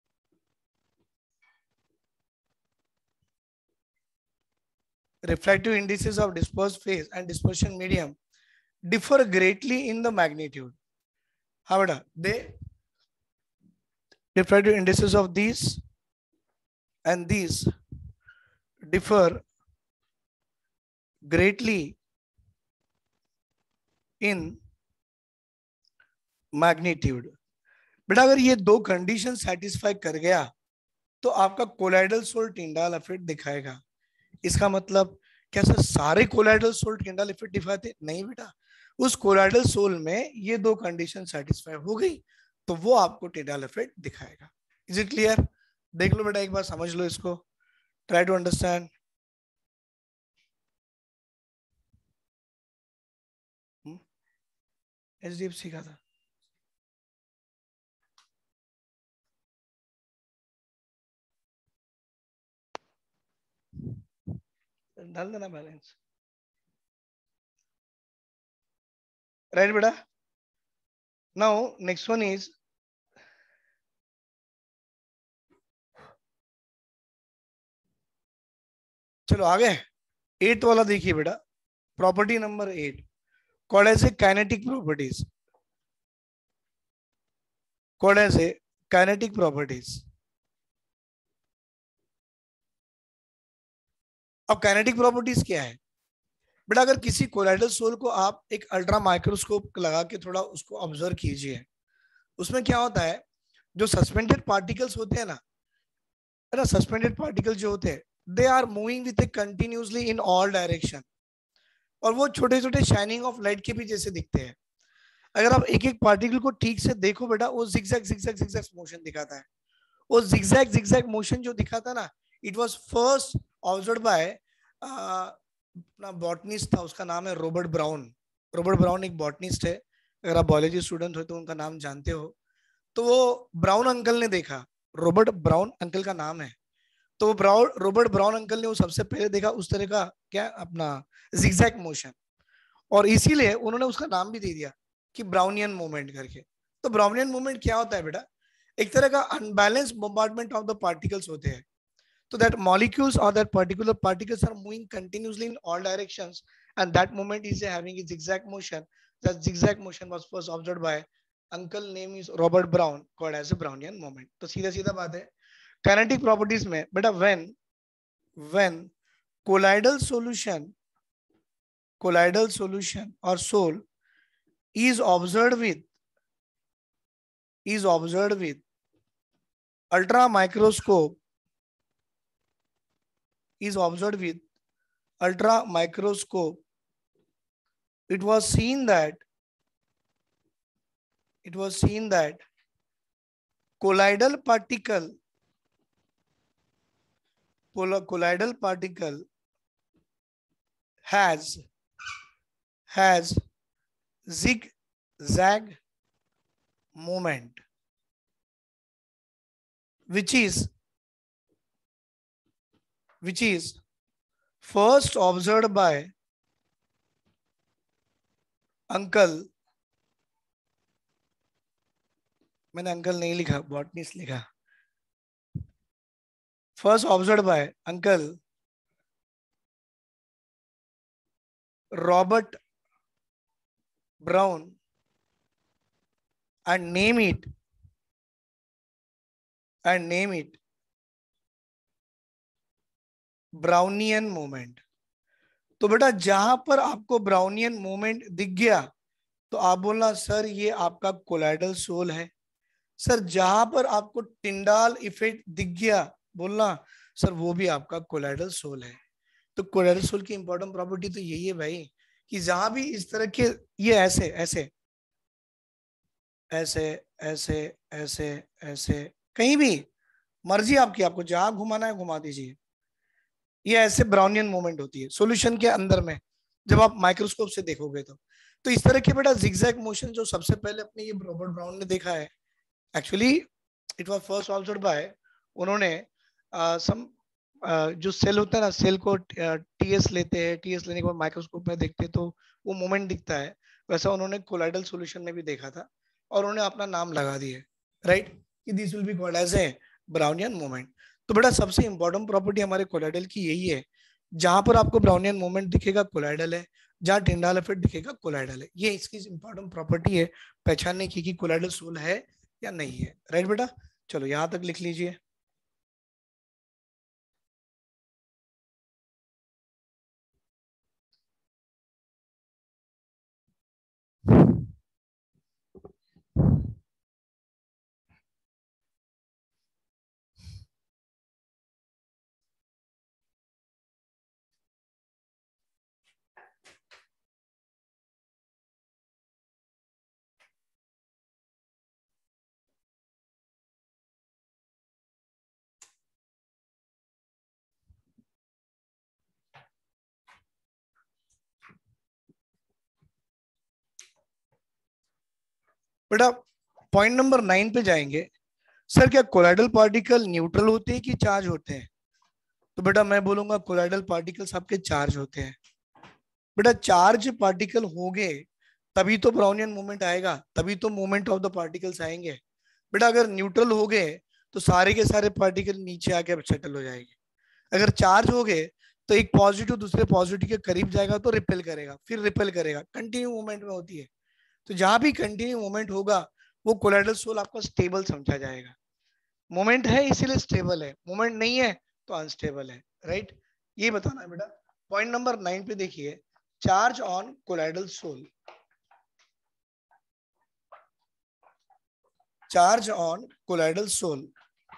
refractive indices of dispersed phase and dispersion medium differ greatly in the magnitude. However, they refractive indices of these and these differ greatly in magnitude. बेटा अगर ये दो condition satisfy कर गया तो आपका colloidal sol Tyndall effect दिखाएगा। इसका मतलब क्या सर सारे कोलाइडल सोल टिंडाल इफेक्ट दिखाते? नहीं बेटा, उस कोलाइडल सोल में ये दो कंडीशन सेटिस्फाई हो गई तो वो आपको टिंडाल इफेक्ट दिखाएगा। Is it clear? देख लो बेटा एक बार, समझ लो इसको, ट्राई टू अंडरस्टैंड। एचडीएफसी का था, डाल देना बैलेंस, राइट बेटा। नाउ नेक्स्ट वन इज, चलो आगे 8 वाला देखिए बेटा, property number 8 called as a kinetic properties, called as a kinetic properties. अब काइनेटिक प्रॉपर्टीज क्या है बेटा? अगर किसी कोलाइडल सोल को आप एक अल्ट्रा माइक्रोस्कोप लगा के थोड़ा उसको ऑब्जर्व कीजिए, उसमें क्या होता है, जो सस्पेंडेड पार्टिकल्स होते हैं ना, सस्पेंडेड पार्टिकल जो होते हैं they are moving with a continuously in all direction, और वो छोटे छोटे शाइनिंग ऑफ लाइट के भी जैसे दिखते हैं। अगर आप एक एक पार्टिकल को ठीक से देखो बेटा, वो जिगजैग जिगजैग जिगजैग मोशन दिखाता है। वो जिगजैग जिगजैग मोशन जो दिखाता ना, it was first observed by अपना बॉटनिस्ट था, उसका नाम है रॉबर्ट ब्राउन। रॉबर्ट ब्राउन एक बॉटनिस्ट है, अगर आप बायोलॉजी स्टूडेंट हो तो उनका नाम जानते हो। तो वो ब्राउन अंकल ने देखा, रॉबर्ट ब्राउन अंकल का नाम है, तो रॉबर्ट ब्राउन अंकल ने वो सबसे पहले देखा उस तरह का क्या अपना जिगजैग मोशन, और इसीलिए उन्होंने उसका नाम भी दे दिया कि ब्राउनियन मूवमेंट करके। तो ब्राउनियन मूवमेंट क्या होता है बेटा? एक तरह का unbalance bombardment of the particles होते हैं, so that molecules or that particular particles are moving continuously in all directions, and that moment is having a zigzag motion. That zigzag motion was first observed by uncle name is Robert Brown, called as a Brownian moment. तो सीधा सीधा बात है kinetic properties में बेटा, when colloidal solution or sol is observed with ultra microscope, is observed with ultra microscope, it was seen that colloidal particle has zigzag movement, which is first observed by uncle, मैंने uncle नहीं लिखा, botanist लिखा, first observe by uncle Robert Brown and name it Brownian moment. तो बेटा जहां पर आपको Brownian moment दिख गया तो आप बोलना सर ये आपका कोलाइडल सोल है। सर जहां पर आपको टिंडाल इफेक्ट दिख गया बोलना सर वो भी आपका कोलाइडल सोल है। तो कोलाइडल सोल की इंपॉर्टेंट प्रॉपर्टी तो यही है भाई कि जहां भी इस तरह के ये ऐसे ऐसे ऐसे ऐसे ऐसे ऐसे कहीं भी मर्जी आपकी, आपको जहां घुमाना है घुमा दीजिए, ये ऐसे ब्राउनियन मूवमेंट होती है सॉल्यूशन के अंदर में जब आप माइक्रोस्कोप से देखोगे तो इस तरह के बेटा जिगजैग मोशन जो सबसे पहले अपने ये रॉबर्ट ब्राउन ने देखा है, actually it was first observed by, उन्होंने सम जो सेल होता है ना, सेल को टीएस लेते हैं, टीएस लेने के बाद माइक्रोस्कोप में देखते हैं तो वो मोमेंट दिखता है, वैसा उन्होंने कोलाइडल सॉल्यूशन में भी देखा था और उन्होंने अपना नाम लगा दिया, राइट, कि this will be called as a Brownian moment. तो बेटा सबसे इंपॉर्टेंट प्रॉपर्टी हमारे कोलाइडल की यही है, जहां पर आपको ब्राउनियन मोमेंट दिखेगा कोलाइडल है, जहां टिंडाल इफेक्ट दिखेगा कोलाइडल है। ये इसकी इंपॉर्टेंट प्रॉपर्टी है पहचानने की कि कोलाइडल सोल है या नहीं है, राइट बेटा। चलो यहां तक लिख लीजिए। बेटा पॉइंट नंबर 9 पे जाएंगे। सर क्या कोलाइडल पार्टिकल न्यूट्रल होते हैं कि चार्ज होते हैं? तो बेटा मैं बोलूंगा कोलाइडल पार्टिकल्स आपके चार्ज होते हैं। बेटा चार्ज पार्टिकल होंगे तभी तो ब्राउनियन मूवमेंट आएगा, तभी तो मूवमेंट ऑफ द पार्टिकल्स आएंगे। बेटा अगर न्यूट्रल हो गए तो सारे के सारे पार्टिकल नीचे आके सेटल हो जाएंगे। अगर चार्ज हो गए तो एक पॉजिटिव दूसरे पॉजिटिव के करीब जाएगा तो रिपेल करेगा, फिर रिपेल करेगा, कंटिन्यू मूवमेंट में होती है। तो जहां भी कंटिन्यू मूवमेंट होगा वो कोलाइडल सोल आपका स्टेबल समझा जाएगा। मोमेंट है इसीलिए स्टेबल है, मोमेंट नहीं है तो अनस्टेबल है, राइट। ये बताना है बेटा। पॉइंट नंबर 9 पे देखिए, charge on colloidal sol, charge on colloidal sol.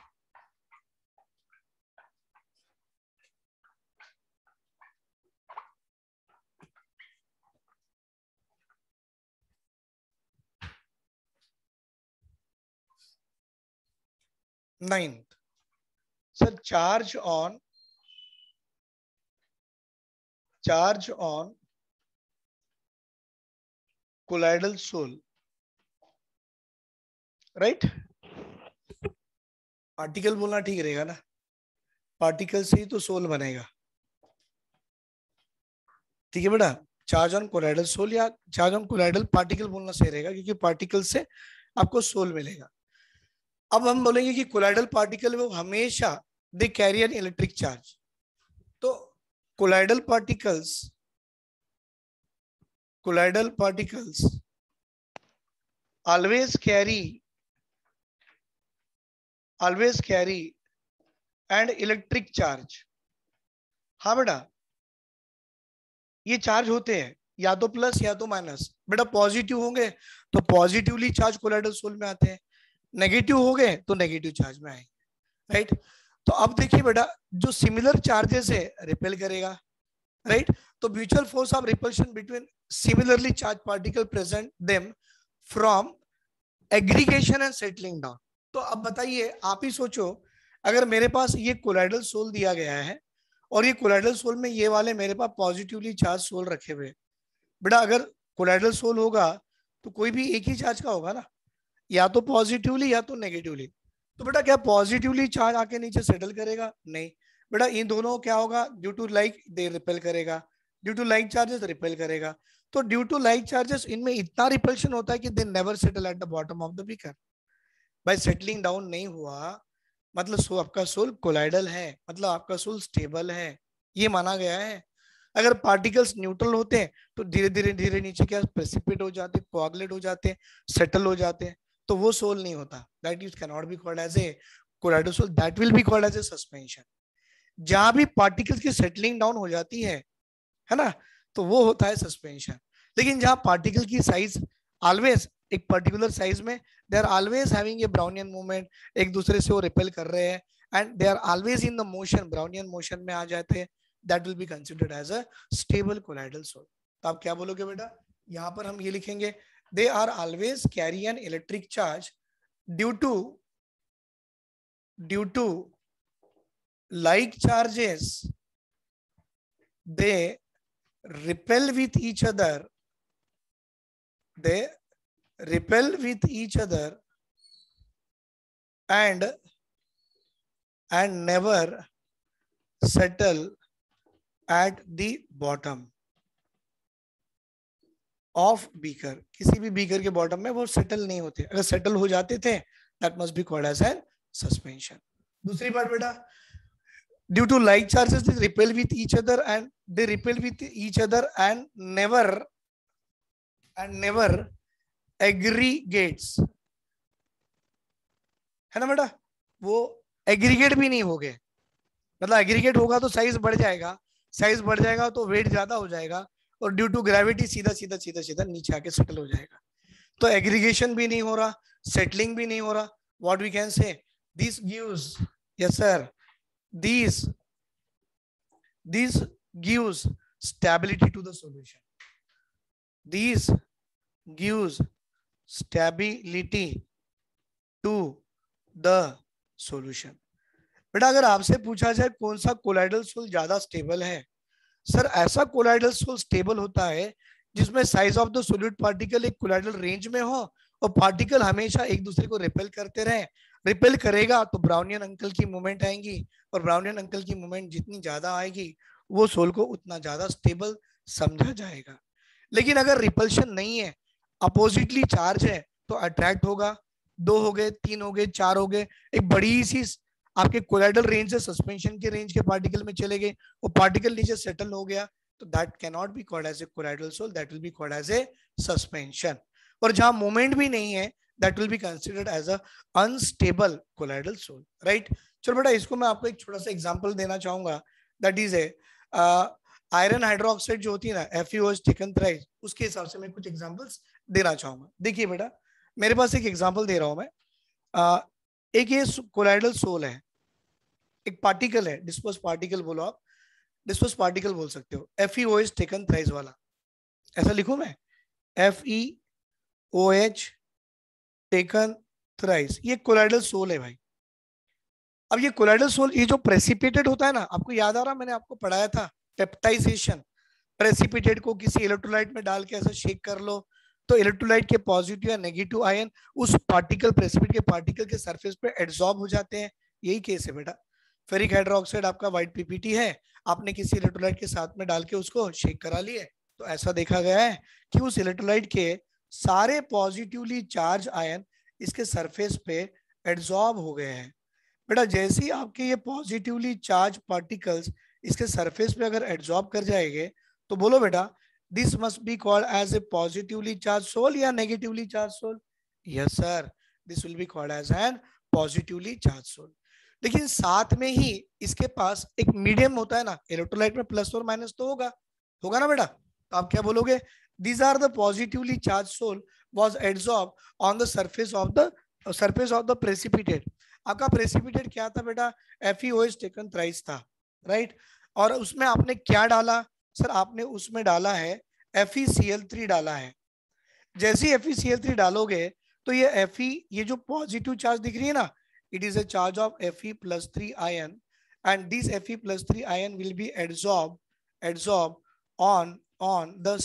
Ninth, sir charge on colloidal sol, right. Particle बोलना ठीक रहेगा ना, पार्टिकल से ही तो सोल बनेगा, ठीक है बेटा। चार्ज ऑन कोलाइडल सोल या चार्ज ऑन कोलाइडल पार्टिकल बोलना सही रहेगा क्योंकि पार्टिकल से आपको सोल मिलेगा। अब हम बोलेंगे कि कोलाइडल पार्टिकल वो हमेशा they carry an electric charge. तो colloidal particles always carry and electric charge. हाँ बेटा ये चार्ज होते हैं या तो प्लस या तो माइनस। बेटा पॉजिटिव होंगे तो पॉजिटिवली चार्ज कोलाइडल सोल में आते हैं, नेगेटिव हो गए तो नेगेटिव चार्ज में आएंगे, राइट। तो अब देखिए बेटा जो सिमिलर चार्जेस है रिपेल करेगा, राइट। तो mutual force of repulsion between similarly charge particle present them from aggregation and settling down. तो अब बताइए आप ही सोचो, अगर मेरे पास ये कोलाइडल सोल दिया गया है और ये कोलाइडल सोल में ये वाले मेरे पास पॉजिटिवली चार्ज सोल रखे हुए, बेटा अगर कोलाइडल सोल होगा तो कोई भी एक ही चार्ज का होगा ना, या तो पॉजिटिवली या तो नेगेटिवली। तो बेटा क्या पॉजिटिवली चार्ज आके नीचे सेटल करेगा? नहीं बेटा, इन दोनों क्या होगा, due to like they repel करेगा, due to like charges repel करेगा। तो ड्यू टू लाइक चार्जेस इनमें इतना रिपल्शन होता है कि they never settle at the bottom of the beaker. भाई सेटलिंग डाउन नहीं हुआ मतलब आपका सोल कोलाइडल है, मतलब आपका सोल स्टेबल है, ये माना गया है। अगर पार्टिकल्स न्यूट्रल होते हैं तो धीरे धीरे धीरे नीचे क्या प्रेसिपिट हो जाते, कोआगुलेट हो जाते हैं, सेटल हो जाते हैं। तो वो सोल नहीं होता, that is can not be called as a colloidal sol, that will be called as a suspension. जहां भी पार्टिकल्स की सेटलिंग डाउन हो जाती है ना, तो वो होता है सस्पेंशन। लेकिन जहां पार्टिकल की साइज ऑलवेज एक पर्टिकुलर साइज में, they are always having a Brownian movement, एक दूसरे से वो रिपेल कर रहे हैं and they are always in the motion, Brownian motion में आ जाते हैं, that will be considered as a stable colloidal sol. तो आप क्या बोलोगे बेटा, यहां पर हम ये लिखेंगे, they are always carry an electric charge due to like charges, they repel with each other, they repel with each other and never settle at the bottom of beaker, किसी भी बीकर के बॉटम में वो settle नहीं होते, अगर settle हो जाते थे that must be called as a suspension। दूसरी बात बेटा, due to like charges they repel with each other and never aggregates, है ना बेटा, वो एग्रीगेट भी नहीं हो गए, मतलब एग्रीगेट होगा तो साइज बढ़ जाएगा, साइज बढ़ जाएगा तो वेट ज्यादा हो जाएगा और ड्यू टू ग्रेविटी सीधा सीधा सीधा सीधा नीचे आके सेटल हो जाएगा। तो एग्रीगेशन भी नहीं हो रहा, सेटलिंग भी नहीं हो रहा, what we can say, this gives, yes sir, these gives stability to the solution, these gives stability to the solution। बेटा अगर आपसे पूछा जाए कौन सा कोलाइडल सोल ज्यादा स्टेबल है, सर ऐसा कोलाइडल सोल स्टेबल होता है जिसमें size of the solute particle एक कोलाइडल रेंज में हो और पार्टिकल हमेशा एक दूसरे को रिपेल करते रहे, रिपेल करेगा तो ब्राउनियन अंकल की मूवमेंट आएंगी और ब्राउनियन अंकल की मूवमेंट जितनी ज्यादा आएगी वो सोल को उतना ज्यादा स्टेबल समझा जाएगा। लेकिन अगर रिपल्शन नहीं है, अपोजिटली चार्ज है, तो अट्रैक्ट होगा, 2 हो गए, 3 हो गए, 4 हो गए, एक बड़ी सी आपके कोलाइडल रेंज से सस्पेंशन के रेंज के पार्टिकल में चले गए, वो पार्टिकल नीचे सेटल हो गया, तो that can not be called as a colloidal sol, that will be called as a suspension. और जहां मूवमेंट भी नहीं है that will be considered as a unstable colloidal sol, right. चलो बेटा इसको मैं आपको एक छोटा सा एग्जांपल देना चाहूंगा, that is a iron hydroxide जो होती है ना, FeOH टेकन थ्राइस, उसके हिसाब से मैं कुछ एग्जांपल्स देना चाहूंगा। देखिए बेटा मेरे पास एक एग्जांपल दे रहा हूं मैं, एक ये कोलाइडल सोल है, एक पार्टिकल है, डिस्पर्स पार्टिकल बोलो आप, डिस्पर्स पार्टिकल बोल सकते हो, FeOH टेकन थ्राइस वाला, ऐसा लिखूं मैं, FeOH टेकन थ्राइस, ये कोलाइडल सोल है भाई। अब ये कोलाइडल सोल ये जो प्रेसिपिटेट होता है ना, आपको याद आ रहा, मैंने आपको पढ़ाया था पेप्टाइजेशन, प्रेसिपिटेट को किसी इलेक्ट्रोलाइट में डाल के ऐसा शेक कर लो तो इलेक्ट्रोलाइट के पॉजिटिव या नेगेटिव आयन उस पार्टिकल, प्रेसिपिटेट के पार्टिकल के सरफेस पे एब्जॉर्ब हो जाते हैं, यही केस है बेटा। फेरिक हाइड्रोक्साइड आपका व्हाइट पीपीटी है, आपने किसी इलेक्ट्रोलाइट के साथ में डाल के उसको शेक करा लिए, तो ऐसा देखा गया है कि उस इलेक्ट्रोलाइट के सारे पॉजिटिवली चार्ज आयन इसके सरफेस पे एब्जॉर्ब हो गए हैं। बेटा जैसे ही आपके ये पॉजिटिवली चार्ज पार्टिकल्स इसके सरफेस पे अगर एब्जॉर्ब कर जाएंगे तो बोलो बेटा this must be called as a positively charge sol या negatively charge sol, yes sir, this will be called as an positively charge sol. लेकिन साथ में ही इसके पास एक मीडियम होता है ना, इलेक्ट्रोलाइट में प्लस और माइनस तो होगा ना बेटा, तो आप क्या बोलोगे, these are the positively charged soul was adsorbed on the surface of the precipitate। आपका प्रेसिपिटेट क्या था बेटा, FeOH टेकन थ्राइस था, राइट। और उसमें आपने क्या डाला, सर आपने उसमें डाला है FeCl3 डाला है। जैसे ही FeCl3 डालोगे तो ये Fe, ये जो पॉजिटिव चार्ज दिख रही है ना, it is a charge of Fe+3 ion and this Fe+3 ion will be adsorb on the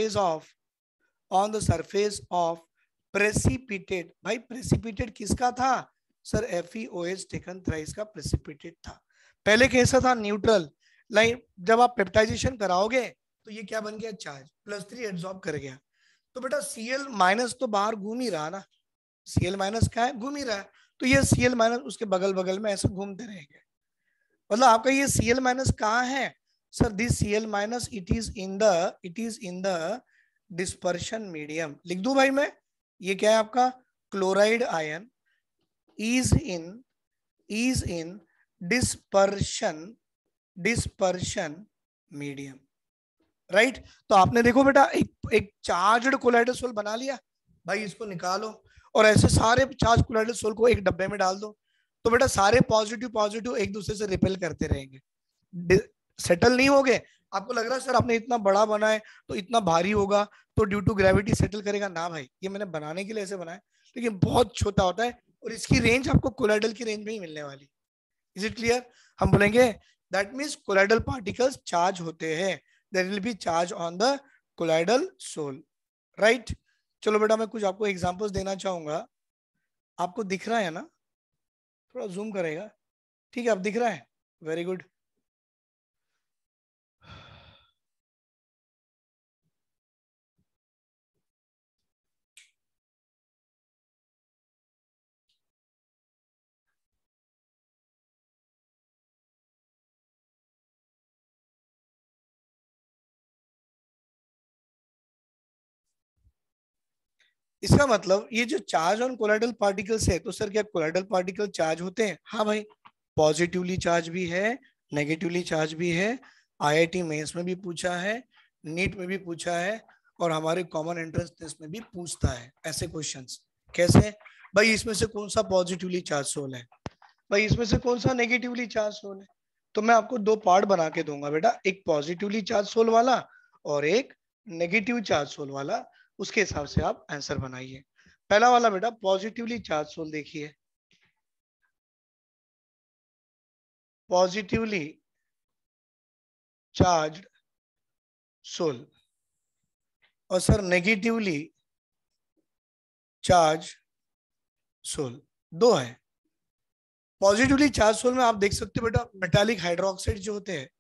surface of precipitate। भाई precipitate किसका था, सर FeOH टेकन थ्राइस का precipitate था। पहले कैसा था, न्यूट्रल लाइन, जब आप पेप्टाइजेशन कराओगे तो ये क्या बन गया, चार्ज, +3 एब्जॉर्ब कर गया, तो बेटा Cl- तो बाहर घूम ही रहा ना, Cl- क्या है, घूम ही रहा है, तो ये Cl- उसके बगल बगल में ऐसे घूमते रहेंगे, मतलब आपका ये Cl- कहाँ है, sir this Cl- it is in the dispersion medium। लिख दूं भाई मैं, ये क्या है आपका chloride ion is in dispersion medium, right तो आपने देखो बेटा एक चार्ज्ड कोलाइडल सोल बना लिया भाई, इसको निकालो और ऐसे सारे चार्ज कोलाइडल सोल को एक डब्बे में डाल दो, तो बेटा सारे पॉजिटिव एक दूसरे से रिपेल करते रहेंगे, सेटल नहीं होंगे। आपको लग रहा है सर आपने इतना बड़ा बना है तो इतना भारी होगा तो ड्यू टू ग्रेविटी सेटल करेगा, ना भाई ये मैंने बनाने के लिए ऐसे बनाया, लेकिन बहुत छोटा होता है और इसकी रेंज आपको कोलाइडल की रेंज में ही मिलने वाली। Is it clear? हम बोलेंगे that means colloidal particles charge होते हैं, there will be charge on the colloidal sol, right. चलो बेटा मैं कुछ आपको एग्जांपल्स देना चाहूंगा, आपको दिख रहा है ना, थोड़ा जूम करेगा, ठीक है अब दिख रहा है, वेरी गुड। इसका मतलब ये जो चार्ज ऑन कोलाइडल पार्टिकल्स है, तो सर क्या कोलाइडल पार्टिकल चार्ज होते हैं? हाँ भाई, पॉजिटिवली चार्ज भी है, नेगेटिवली चार्ज भी है। आईआईटी मेंस में भी पूछा है, नीट में भी पूछा है, और हमारे कॉमन एंट्रेंस टेस्ट में भी पूछता है ऐसे क्वेश्चंस। कैसे भाई? इसमें से कौन सा पॉजिटिवली चार्ज सोल है, भाई इसमें से कौन सा नेगेटिवली चार्ज सोल है? तो मैं आपको दो पार्ट बना के दूंगा बेटा, एक पॉजिटिवली चार्ज सोल वाला और एक नेगेटिव चार्ज सोल वाला, उसके हिसाब से आप आंसर बनाइए। पहला वाला बेटा पॉजिटिवली चार्ज सोल देखिए, पॉजिटिवली चार्ज सोल और सर नेगेटिवली चार्ज सोल, दो है। पॉजिटिवली चार्ज सोल में आप देख सकते हो बेटा मेटालिक हाइड्रोक्साइड जो होते हैं,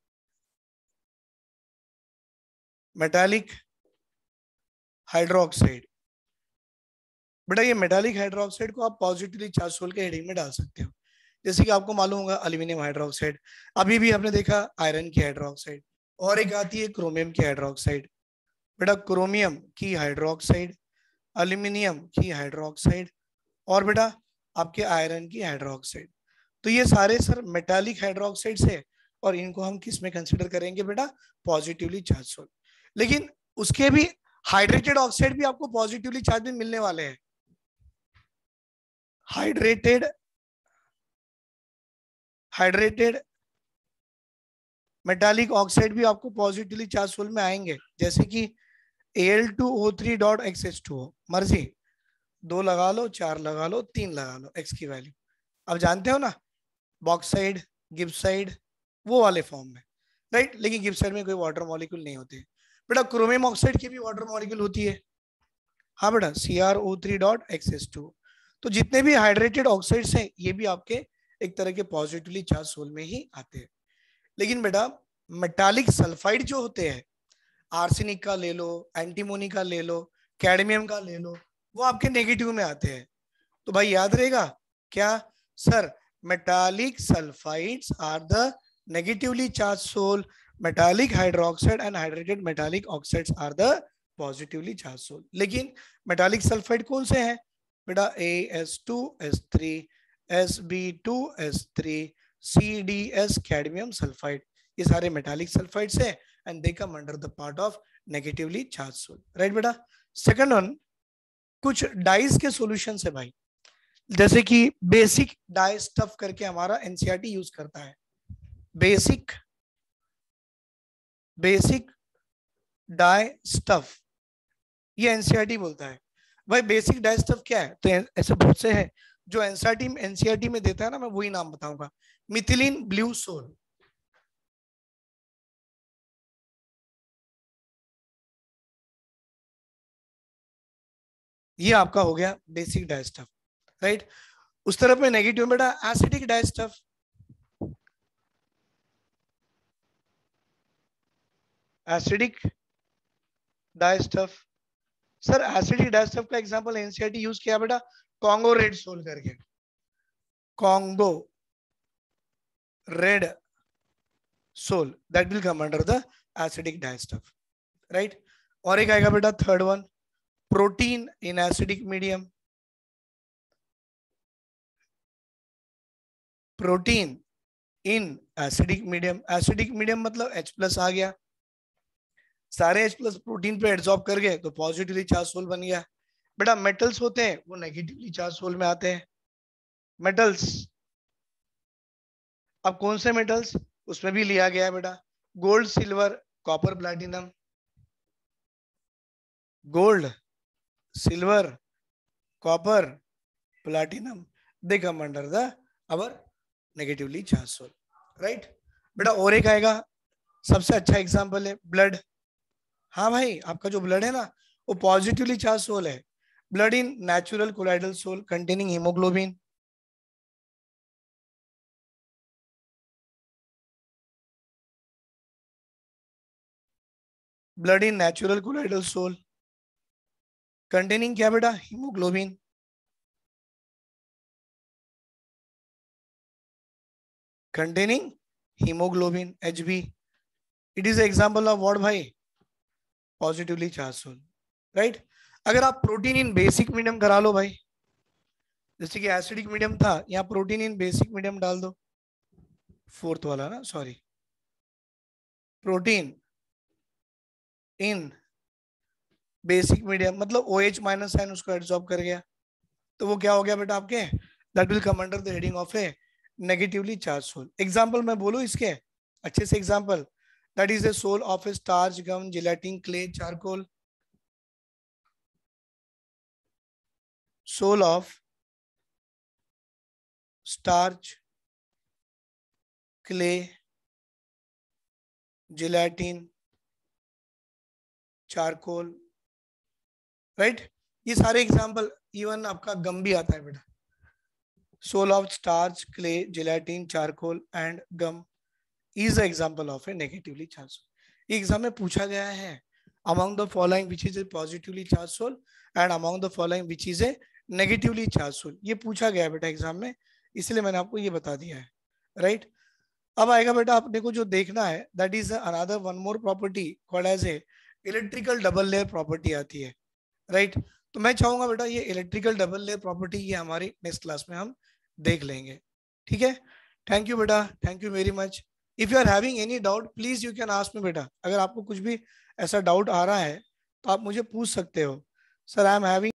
मेटालिक हाइड्रोक्साइड, बेटा ये मेटालिक हाइड्रोक्साइड को आप पॉजिटिवली चार्ज सोल के हेडिंग में डाल सकते हो। जैसे कि आपको मालूम होगा एल्यूमिनियम हाइड्रोक्साइड, अभी भी आपने देखा आयरन की हाइड्रोक्साइड, और एक आती है क्रोमियम की हाइड्रोक्साइड। बेटा क्रोमियम की हाइड्रोक्साइड, एल्यूमिनियम की हाइड्रोक्साइड, और बेटा आपके आयरन की हाइड्रोक्साइड, तो ये सारे सर मेटालिक हाइड्रोक्साइड है, और इनको हम किस में कंसिडर करेंगे बेटा? Positively charge sol. लेकिन उसके भी हाइड्रेटेड ऑक्साइड भी आपको पॉजिटिवली चार्ज में मिलने वाले हैं। हाइड्रेटेड मेटालिक ऑक्साइड भी आपको पॉजिटिवली चार्ज सोल में आएंगे, जैसे कि Al2O3.XH2O, मर्जी 2 लगा लो, 4 लगा लो, 3 लगा लो, एक्स की वैल्यू अब जानते हो ना, बॉक्साइड, गिब्साइड, वो वाले फॉर्म में, राइट। लेकिन गिब्साइड में कोई वाटर मॉलिक्यूल नहीं होते। बेटा क्रोमियम ऑक्साइड की भी वाटर मॉलिक्यूल होती है, हाँ बेटा CrO3.XH2। तो जितने भी हाइड्रेटेड ऑक्साइड्स हैं ये भी आपके एक तरह के पॉजिटिवली चार्ज सोल में ही आते हैं। लेकिन बेटा मेटालिक सल्फाइड जो होते हैं, आर्सेनिक का ले लो, एंटीमोनी का ले लो, कैडमियम का ले लो, वो आपके नेगेटिव में आते हैं। तो भाई याद रहेगा क्या sir? Metallic sulphides are the negatively charge sol, metallic hydroxide and hydrated metallic oxides are the positively charge sol. लेकिन मेटालिक सल्फाइड कौन से हैं बेटा? AS2S3, SB2S3, CDS cadmium sulphide, ये सारे मेटालिक सल्फाइड्स हैं and they come under the part of negatively charge sol, right बेटा। Second one, कुछ डाइस के सॉल्यूशंस है भाई, जैसे कि बेसिक डाई स्टफ करके हमारा एनसीईआरटी यूज करता है, बेसिक डाई स्टफ, ये एनसीईआरटी बोलता है। भाई बेसिक डाई स्टफ क्या है? तो ऐसे बहुत से है जो एनसीईआरटी में देता है ना, मैं वही नाम बताऊंगा। मिथिलीन ब्लू सोल, ये आपका हो गया बेसिक डाई स्टफ, राइट। उस तरफ में नेगेटिव बेटा acidic dye stuff, acidic dye stuff. Sir acidic dye stuff का एग्जांपल एनसीईआरटी यूज किया बेटा कॉन्गो रेड सोल करके, Congo red sol, that will come under the acidic dye stuff, right. और एक आएगा बेटा third one, protein in acidic medium, protein in acidic medium, acidic medium मतलब H+ आ गया, सारे H+ प्रोटीन पे एड्सॉर्ब कर गए तो पॉजिटिवली चार्ज सोल बन गया। बेटा मेटल्स होते हैं वो नेगेटिवली चार्ज सोल में आते हैं, मेटल्स। अब कौन से मेटल्स, उसमें भी लिया गया है बेटा, gold, silver, copper, platinum. Gold, silver, copper, platinum, they come under the our negatively charge sol, right. बेटा और एक आएगा, सबसे अच्छा एग्जांपल है ब्लड। हाँ भाई, आपका जो ब्लड है ना वो पॉजिटिवली चार्ज सोल है। Blood in natural colloidal sol containing haemoglobin, blood in natural colloidal sol containing क्या बेटा, haemoglobin. Containing haemoglobin, Hb। It is example of what भाई, पॉजिटिवली चार्ज सोल, राइट। अगर आप प्रोटीन इन बेसिक मीडियम करा लो भाई, जैसे कि एसिडिक मीडियम था, यहाँ प्रोटीन इन बेसिक मीडियम डाल दो, फोर्थ वाला ना, sorry, protein in basic medium मतलब OH- साइन उसको एब्सॉर्ब कर गया, तो वो क्या हो गया बेटा आपके, that will come under the heading of a negatively charge sol. Example मैं बोलूं इसके अच्छे से, example that is a sol of a starch, gum, gelatine, clay, charcoal. Sol of starch, clay, gelatine, charcoal, right. ये सारे example, even आपका गम भी आता है बेटा, sol of starch, clay, gelatine, charcoal and gum is example of a negatively charge. Exam में पूछा गया है among the following which is a positively charged soul and among the following which is a negatively charged soul, ये पूछा गया है बेटा exam में, इसलिए मैंने आपको ये बता दिया है, राइट। अब आएगा बेटा अपने को जो देखना है, that is another one more property called as a electrical double layer property आती है, राइट। तो मैं चाहूंगा बेटा ये इलेक्ट्रिकल डबल लेयर प्रॉपर्टी ये हमारी नेक्स्ट क्लास में हम देख लेंगे, ठीक है। थैंक यू बेटा, thank you very much. If you are having any doubt please you can ask me बेटा, अगर आपको कुछ भी ऐसा डाउट आ रहा है तो आप मुझे पूछ सकते हो, सर आई एम हैविंग